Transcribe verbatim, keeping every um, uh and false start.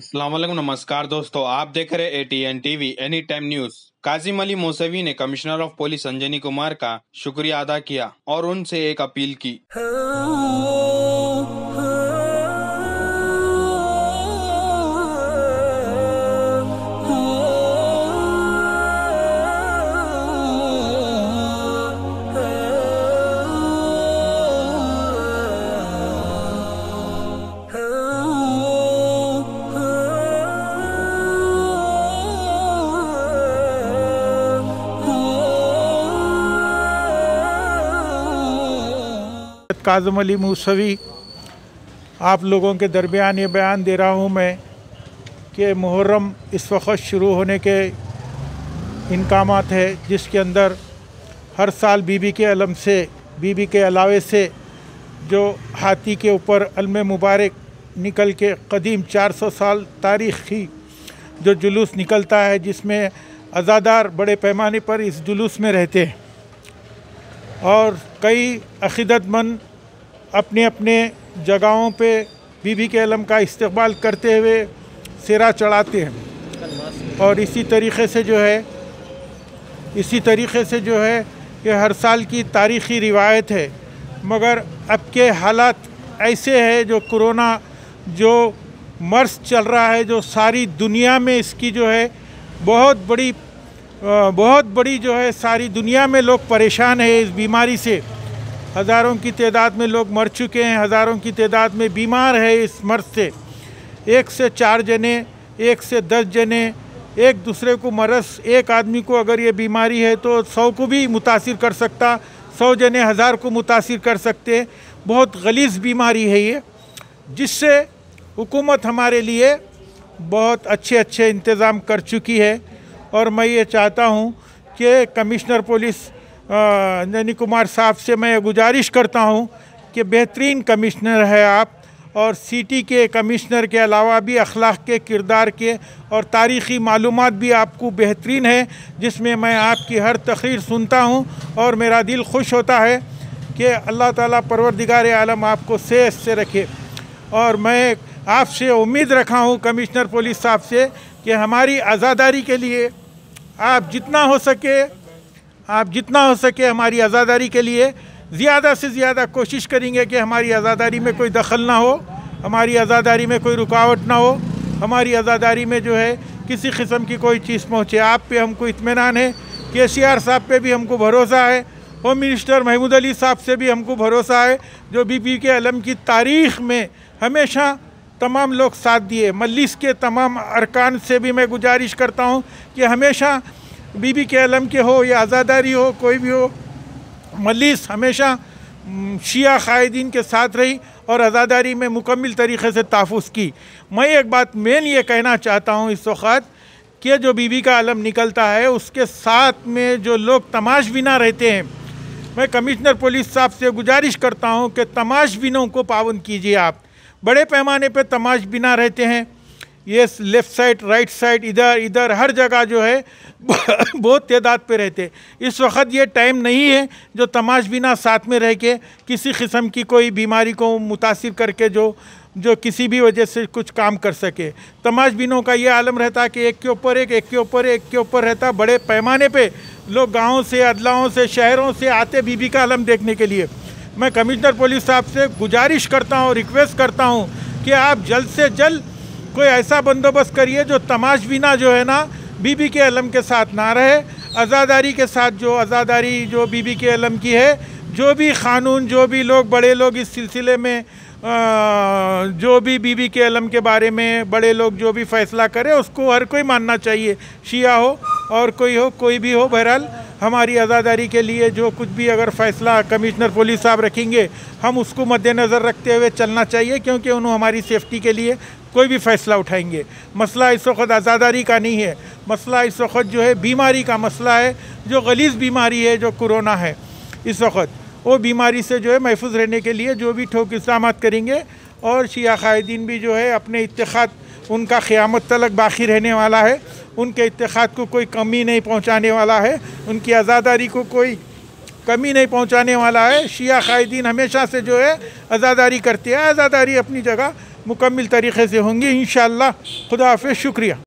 अस्सलाम वालेकुम, नमस्कार दोस्तों। आप देख रहे A T N TV any time news. Kazim Ali Mousavi ने commissioner of police Anjani Kumar का शुक्रिया अदा किया और उनसे एक अपील की। काजिम अली मौसवी आप लोगों के दरमियान ये बयान दे रहा हूँ मैं कि मुहर्रम इस वक्त शुरू होने के इनकामात है, जिसके अंदर हर साल बीबी के अलम से बीबी के अलावे से जो हाथी के ऊपर अलम मुबारक निकल के कदीम चार सौ साल तारीख़ी जो जुलूस निकलता है, जिसमें अज़ादार बड़े पैमाने पर इस जुलूस में रहते हैं और कई अक़ीदतमंद अपने अपने जगहों पे बीबी के अलम का इस्तक़बाल करते हुए सिरा चढ़ाते हैं। और इसी तरीक़े से जो है इसी तरीक़े से जो है ये हर साल की तारीख़ी रिवायत है। मगर अब के हालात ऐसे हैं, जो कोरोना जो मर्स चल रहा है, जो सारी दुनिया में इसकी जो है बहुत बड़ी बहुत बड़ी जो है सारी दुनिया में लोग परेशान हैं इस बीमारी से। हज़ारों की तादाद में लोग मर चुके हैं, हज़ारों की तादाद में बीमार है इस मर्ज से। एक से चार जने, एक से दस जने एक दूसरे को मरस, एक आदमी को अगर ये बीमारी है तो सौ को भी मुतासिर कर सकता, सौ जने हज़ार को मुतासिर कर सकते। बहुत गलीज़ बीमारी है ये, जिससे हुकूमत हमारे लिए बहुत अच्छे अच्छे इंतज़ाम कर चुकी है। और मैं ये चाहता हूँ कि कमिश्नर पुलिस अंजनी कुमार साहब से मैं गुजारिश करता हूँ कि बेहतरीन कमिश्नर है आप, और सिटी के कमिश्नर के अलावा भी अखलाक के, किरदार के और तारीख़ी मालूमात भी आपको बेहतरीन है, जिसमें मैं आपकी हर तकरीर सुनता हूँ और मेरा दिल खुश होता है कि अल्लाह ताला परवरदिगार आलम आपको सेहत से रखे। और मैं आपसे उम्मीद रखा हूँ कमिश्नर पुलिस साहब से कि हमारी आज़ादारी के लिए आप जितना हो सके आप जितना हो सके हमारी आज़ादारी के लिए ज़्यादा से ज़्यादा कोशिश करेंगे कि हमारी आज़ादारी में कोई दखल ना हो, हमारी आज़ादारी में कोई रुकावट ना हो, हमारी आज़ादारी में जो है किसी किस्म की कोई चीज़ पहुँचे। आप पे हमको इत्मीनान है, के सी आर साहब पे भी हमको भरोसा है, होम मिनिस्टर महमूद अली साहब से भी हमको भरोसा है, जो बीबी के अलम की तारीख़ में हमेशा तमाम लोग साथ दिए। मजलिस के तमाम अरकान से भी मैं गुजारिश करता हूँ कि हमेशा बीबी के अलम के हो या आज़ादारी हो, कोई भी हो, मजलिस हमेशा शिया कायदीन के साथ रही और आज़ादारी में मुकम्मल तरीक़े से तहफ़्फ़ुज़ की। मैं एक बात मेन ये कहना चाहता हूँ इस वक़्त कि जो बीबी का अलम निकलता है उसके साथ में जो लोग तमाशबीना रहते हैं, मैं कमिश्नर पुलिस साहब से गुजारिश करता हूँ कि तमाशबीनों को पाबंद कीजिए। आप बड़े पैमाने पे तमाशबीना रहते हैं, ये लेफ़्ट साइड, राइट साइड, इधर इधर हर जगह जो है बहुत तादाद पे रहते। इस वक्त ये टाइम नहीं है जो तमाशबीना साथ में रह के किसी किस्म की कोई बीमारी को मुतासिर करके जो जो किसी भी वजह से कुछ काम कर सके। तमाशबीनों का ये आलम रहता कि एक के ऊपर एक, एक के ऊपर एक के ऊपर रहता। बड़े पैमाने पे लोग गाँव से, अदलाओं से, शहरों से आते बीबी का आलम देखने के लिए। मैं कमिश्नर पुलिस साहब से गुजारिश करता हूँ, रिक्वेस्ट करता हूँ कि आप जल्द से जल्द कोई ऐसा बंदोबस्त करिए जो तमाशबीना जो है ना बीबी के अलम के साथ ना रहे। आज़ादारी के साथ जो आज़ादारी जो बीबी के अलम की है, जो भी क़ानून, जो भी लोग बड़े लोग इस सिलसिले में आ, जो भी बीबी के अलम के बारे में बड़े लोग जो भी फ़ैसला करें उसको हर कोई मानना चाहिए, शिया हो और कोई हो, कोई भी हो। बहरहाल हमारी आज़ादारी के लिए जो कुछ भी अगर फ़ैसला कमिश्नर पुलिस साहब रखेंगे, हम उसको मद्देनज़र रखते हुए चलना चाहिए, क्योंकि उन्होंने हमारी सेफ्टी के लिए कोई भी फ़ैसला उठाएंगे। मसला इस वक्त आज़ादारी का नहीं है, मसला इस वक्त जो है बीमारी का मसला है, जो गलीज़ बीमारी है, जो कोरोना है। इस वक्त वो बीमारी से जो है महफूज रहने के लिए जो भी ठोक इक़दाम करेंगे, और शिया कायदीन भी जो है अपने इत्तेहाद, उनका क़यामत तलक बाकी रहने वाला है, उनके इत्तेहाद को कोई कमी नहीं पहुँचाने वाला है, उनकी आज़ादारी को कोई कमी नहीं पहुंचाने वाला है। शिया कायदीन हमेशा से जो है आज़ादारी करते हैं, आज़ादारी अपनी जगह मुकम्मल तरीके से होंगी इंशाअल्लाह। खुदा हाफ़िज़, शुक्रिया।